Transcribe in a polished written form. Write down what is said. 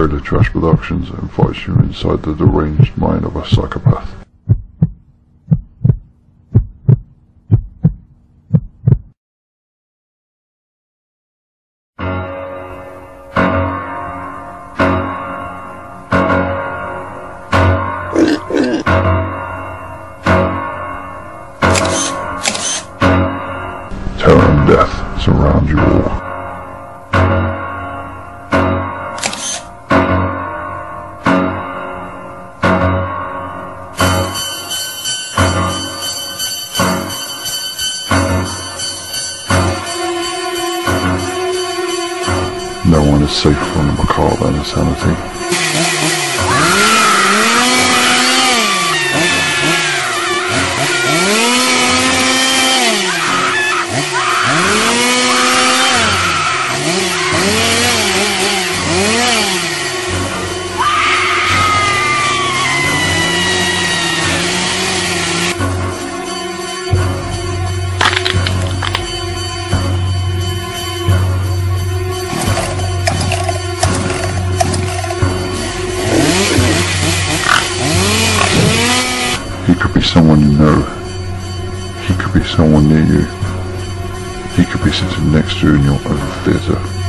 Trailer Trash Productions invites you inside the deranged mind of a psychopath. Terror and death surround you all. No one is safe from the macabre and insanity. He could be someone you know. He could be someone near you. He could be sitting next to you in your own theatre.